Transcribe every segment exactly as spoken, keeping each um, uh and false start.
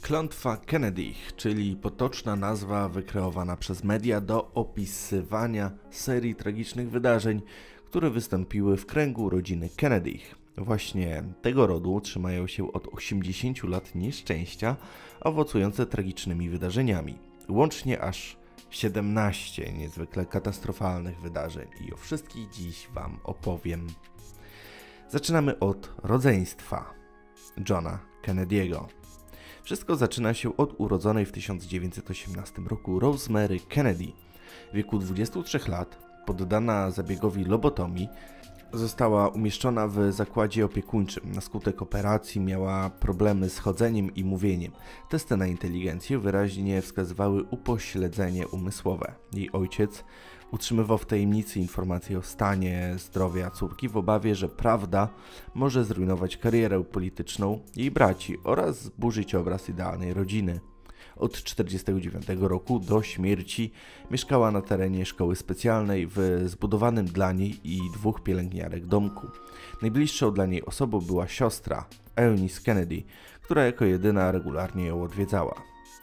Klątwa Kennedy, czyli potoczna nazwa wykreowana przez media do opisywania serii tragicznych wydarzeń, które wystąpiły w kręgu rodziny Kennedy. Właśnie tego rodu trzymają się od osiemdziesięciu lat nieszczęścia, owocujące tragicznymi wydarzeniami. Łącznie aż siedemnaście niezwykle katastrofalnych wydarzeń i o wszystkich dziś Wam opowiem. Zaczynamy od rodzeństwa Johna Kennedy'ego. Wszystko zaczyna się od urodzonej w tysiąc dziewięćset osiemnastym roku Rosemary Kennedy. W wieku dwudziestu trzech lat, poddana zabiegowi lobotomii, została umieszczona w zakładzie opiekuńczym. Na skutek operacji miała problemy z chodzeniem i mówieniem. Testy na inteligencję wyraźnie wskazywały upośledzenie umysłowe. Jej ojciec utrzymywał w tajemnicy informacje o stanie zdrowia córki w obawie, że prawda może zrujnować karierę polityczną jej braci oraz zburzyć obraz idealnej rodziny. Od tysiąc dziewięćset czterdziestego dziewiątego roku do śmierci mieszkała na terenie szkoły specjalnej w zbudowanym dla niej i dwóch pielęgniarek domku. Najbliższą dla niej osobą była siostra Eunice Kennedy, która jako jedyna regularnie ją odwiedzała.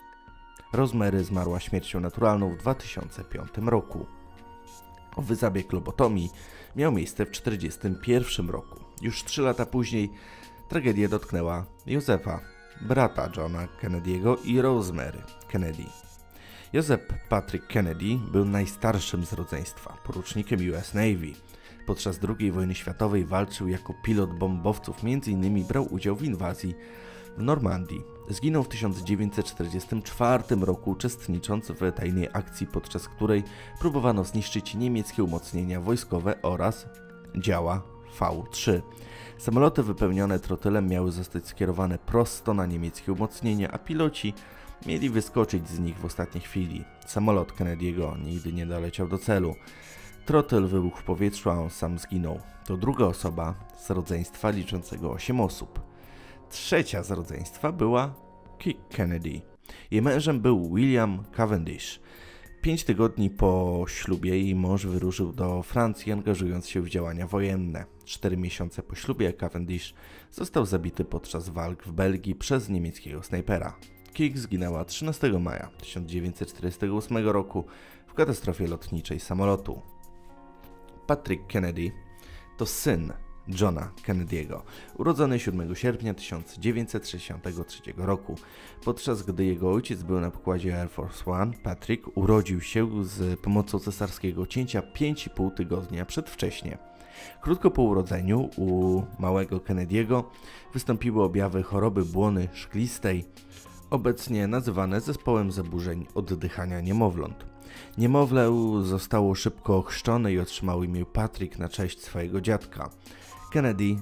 Rosemary zmarła śmiercią naturalną w dwa tysiące piątym roku. Owy zabieg lobotomii miał miejsce w tysiąc dziewięćset czterdziestym pierwszym roku. Już trzy lata później tragedia dotknęła Józefa, brata Johna Kennedy'ego i Rosemary Kennedy. Józef Patrick Kennedy był najstarszym z rodzeństwa, porucznikiem U S Navy. Podczas drugiej wojny światowej walczył jako pilot bombowców, między innymi brał udział w inwazji w Normandii. Zginął w tysiąc dziewięćset czterdziestym czwartym roku, uczestnicząc w tajnej akcji, podczas której próbowano zniszczyć niemieckie umocnienia wojskowe oraz działa V trzy. Samoloty wypełnione trotylem miały zostać skierowane prosto na niemieckie umocnienia, a piloci mieli wyskoczyć z nich w ostatniej chwili. Samolot Kennedy'ego nigdy nie doleciał do celu. Trotyl wybuchł w powietrzu, a on sam zginął. To druga osoba z rodzeństwa liczącego osiem osób. Trzecia z rodzeństwa była Kik Kennedy. Jej mężem był William Cavendish. Pięć tygodni po ślubie jej mąż wyruszył do Francji, angażując się w działania wojenne. Cztery miesiące po ślubie Cavendish został zabity podczas walk w Belgii przez niemieckiego snajpera. Kik zginęła trzynastego maja tysiąc dziewięćset czterdziestego ósmego roku w katastrofie lotniczej samolotu. Patrick Kennedy to syn Johna Kennedy'ego, urodzony siódmego sierpnia tysiąc dziewięćset sześćdziesiątego trzeciego roku. Podczas gdy jego ojciec był na pokładzie Air Force One, Patrick urodził się z pomocą cesarskiego cięcia pięć i pół tygodnia przedwcześnie. Krótko po urodzeniu u małego Kennedy'ego wystąpiły objawy choroby błony szklistej, obecnie nazywane zespołem zaburzeń oddychania niemowląt. Niemowlę zostało szybko ochrzczone i otrzymało imię Patrick na cześć swojego dziadka. Kennedy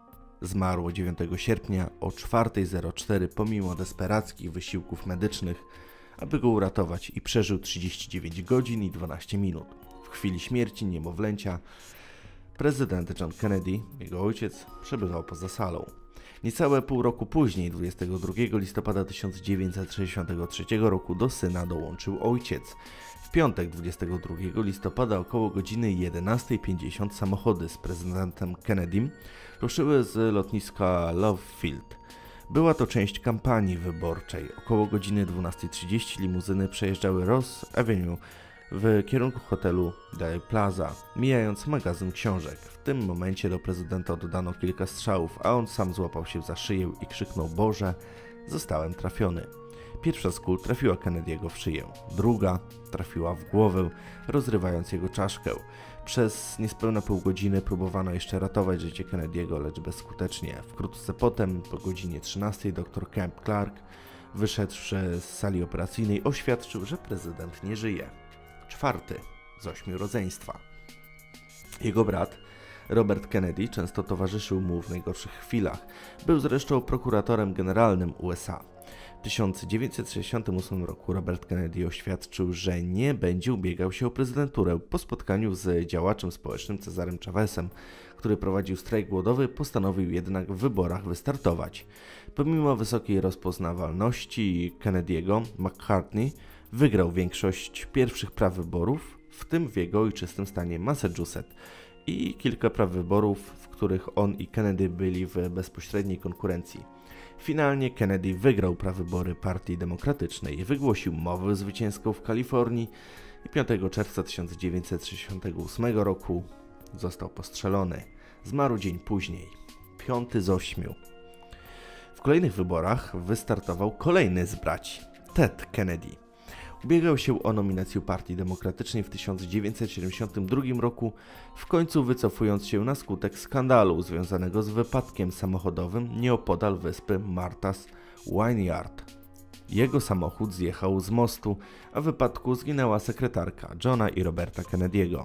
zmarł dziewiątego sierpnia o czwarta zero cztery pomimo desperackich wysiłków medycznych, aby go uratować, i przeżył trzydzieści dziewięć godzin i dwanaście minut. W chwili śmierci niemowlęcia prezydent John Kennedy, jego ojciec, przebywał poza salą. Niecałe pół roku później, dwudziestego drugiego listopada tysiąc dziewięćset sześćdziesiątego trzeciego roku, do syna dołączył ojciec. W piątek dwudziestego drugiego listopada około godziny jedenastej pięćdziesiąt samochody z prezydentem Kennedym ruszyły z lotniska Love Field. Była to część kampanii wyborczej. Około godziny dwunastej trzydzieści limuzyny przejeżdżały Ross Avenue w kierunku hotelu Dealey Plaza, mijając magazyn książek. W tym momencie do prezydenta oddano kilka strzałów, a on sam złapał się za szyję i krzyknął: Boże, zostałem trafiony. Pierwsza z kul trafiła Kennedy'ego w szyję, druga trafiła w głowę, rozrywając jego czaszkę. Przez niespełna pół godziny próbowano jeszcze ratować życie Kennedy'ego, lecz bezskutecznie. Wkrótce potem, po godzinie trzynastej, dr Kemp Clark, wyszedłszy z sali operacyjnej, oświadczył, że prezydent nie żyje. Czwarty z ośmiu rodzeństwa. Jego brat, Robert Kennedy, często towarzyszył mu w najgorszych chwilach. Był zresztą prokuratorem generalnym U S A. W tysiąc dziewięćset sześćdziesiątym ósmym roku Robert Kennedy oświadczył, że nie będzie ubiegał się o prezydenturę. Po spotkaniu z działaczem społecznym Cezarem Chavezem, który prowadził strajk głodowy, postanowił jednak w wyborach wystartować. Pomimo wysokiej rozpoznawalności Kennedy'ego, McCartney wygrał większość pierwszych praw wyborów, w tym w jego ojczystym stanie Massachusetts, i kilka praw wyborów, w których on i Kennedy byli w bezpośredniej konkurencji. Finalnie Kennedy wygrał prawybory Partii Demokratycznej, wygłosił mowę zwycięską w Kalifornii i piątego czerwca tysiąc dziewięćset sześćdziesiątego ósmego roku został postrzelony. Zmarł dzień później, piąty z ośmiu. W kolejnych wyborach wystartował kolejny z braci, Ted Kennedy. Ubiegał się o nominację Partii Demokratycznej w tysiąc dziewięćset siedemdziesiątym drugim roku, w końcu wycofując się na skutek skandalu związanego z wypadkiem samochodowym nieopodal wyspy Martha's Vineyard. Jego samochód zjechał z mostu, a w wypadku zginęła sekretarka Johna i Roberta Kennedy'ego.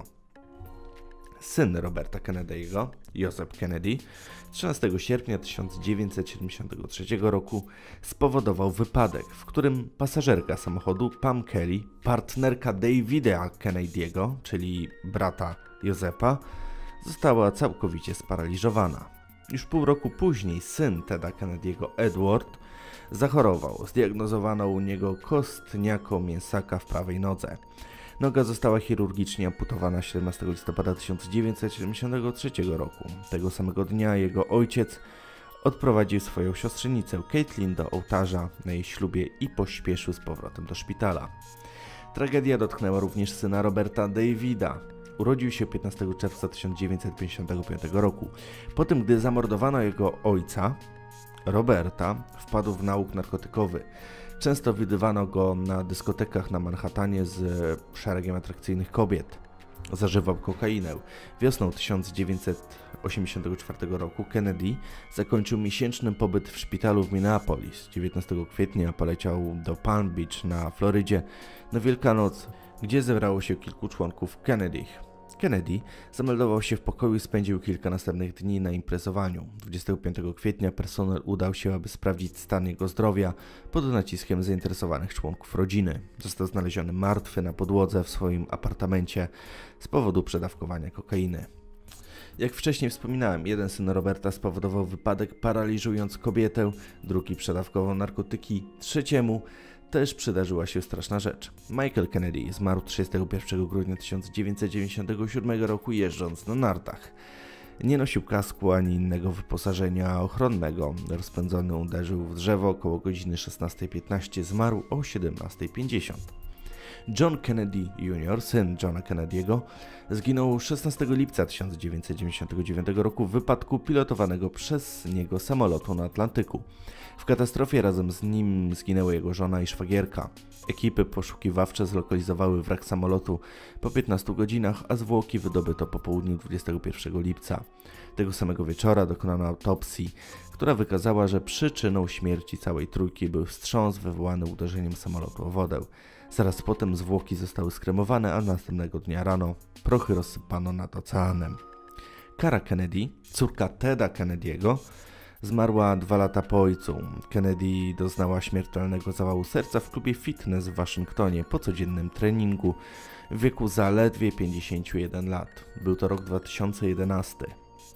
Syn Roberta Kennedy'ego, Joseph Kennedy, trzynastego sierpnia tysiąc dziewięćset siedemdziesiątego trzeciego roku spowodował wypadek, w którym pasażerka samochodu Pam Kelly, partnerka Davida Kennedy'ego, czyli brata Józefa, została całkowicie sparaliżowana. Już pół roku później syn Teda Kennedy'ego, Edward, zachorował. Zdiagnozowano u niego kostniako mięsaka w prawej nodze. Noga została chirurgicznie amputowana siedemnastego listopada tysiąc dziewięćset siedemdziesiątego trzeciego roku. Tego samego dnia jego ojciec odprowadził swoją siostrzenicę Caitlin do ołtarza na jej ślubie i pośpieszył z powrotem do szpitala. Tragedia dotknęła również syna Roberta Davida. Urodził się piętnastego czerwca tysiąc dziewięćset pięćdziesiątego piątego roku. Po tym, gdy zamordowano jego ojca, Roberta, wpadł w nałóg narkotykowy. Często widywano go na dyskotekach na Manhattanie z szeregiem atrakcyjnych kobiet. Zażywał kokainę. Wiosną tysiąc dziewięćset osiemdziesiątego czwartego roku Kennedy zakończył miesięczny pobyt w szpitalu w Minneapolis. dziewiętnastego kwietnia poleciał do Palm Beach na Florydzie na Wielkanoc, gdzie zebrało się kilku członków Kennedych. Kennedy zameldował się w pokoju i spędził kilka następnych dni na imprezowaniu. dwudziestego piątego kwietnia personel udał się, aby sprawdzić stan jego zdrowia pod naciskiem zainteresowanych członków rodziny. Został znaleziony martwy na podłodze w swoim apartamencie z powodu przedawkowania kokainy. Jak wcześniej wspominałem, jeden syn Roberta spowodował wypadek, paraliżując kobietę, drugi przedawkował narkotyki, trzeciemu też przydarzyła się straszna rzecz. Michael Kennedy zmarł trzydziestego pierwszego grudnia tysiąc dziewięćset dziewięćdziesiątego siódmego roku jeżdżąc na nartach. Nie nosił kasku ani innego wyposażenia ochronnego. Rozpędzony uderzył w drzewo około godziny szesnastej piętnaście, zmarł o siedemnastej pięćdziesiąt. John Kennedy junior, syn Johna Kennedy'ego, zginął szesnastego lipca tysiąc dziewięćset dziewięćdziesiątego dziewiątego roku w wypadku pilotowanego przez niego samolotu na Atlantyku. W katastrofie razem z nim zginęły jego żona i szwagierka. Ekipy poszukiwawcze zlokalizowały wrak samolotu po piętnastu godzinach, a zwłoki wydobyto po południu dwudziestego pierwszego lipca. Tego samego wieczora dokonano autopsji, która wykazała, że przyczyną śmierci całej trójki był wstrząs wywołany uderzeniem samolotu o wodę. Zaraz potem zwłoki zostały skremowane, a następnego dnia rano prochy rozsypano nad oceanem. Cara Kennedy, córka Teda Kennedy'ego, zmarła dwa lata po ojcu. Kennedy doznała śmiertelnego zawału serca w klubie fitness w Waszyngtonie po codziennym treningu w wieku zaledwie pięćdziesięciu jeden lat. Był to rok dwa tysiące jedenasty.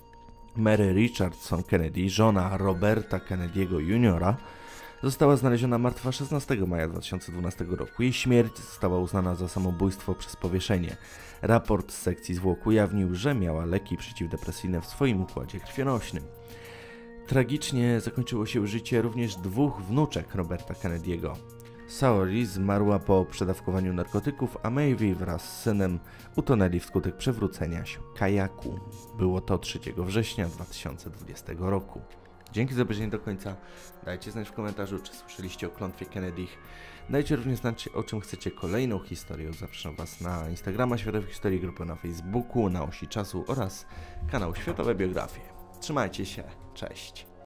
Mary Richardson Kennedy, żona Roberta Kennedy'ego juniora, została znaleziona martwa szesnastego maja dwa tysiące dwunastego roku. Jej śmierć została uznana za samobójstwo przez powieszenie. Raport z sekcji zwłok ujawnił, że miała leki przeciwdepresyjne w swoim układzie krwionośnym. Tragicznie zakończyło się życie również dwóch wnuczek Roberta Kennedy'ego. Saori zmarła po przedawkowaniu narkotyków, a Maeve wraz z synem utonęli wskutek przewrócenia się kajaku. Było to trzeciego września dwa tysiące dwudziestego roku. Dzięki za obejrzenie do końca. Dajcie znać w komentarzu, czy słyszeliście o klątwie Kennedych. Dajcie również znać, o czym chcecie kolejną historię. Zapraszam Was na Instagrama Światowej Historii, grupę na Facebooku, na Osi Czasu oraz kanał Światowe Biografie. Trzymajcie się, cześć!